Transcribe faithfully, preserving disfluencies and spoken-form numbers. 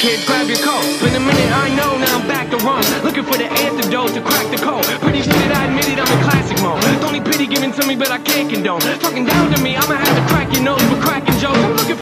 kids, grab your coat. Been a minute, I know, now I'm back to run. Looking for the antidote to crack the code. Pretty fitted, I admit it, I'm in classic mode. Don't need pity given to me, but I can't condone. Talking down to me, I'ma have to crack your nose for cracking jokes. I'm looking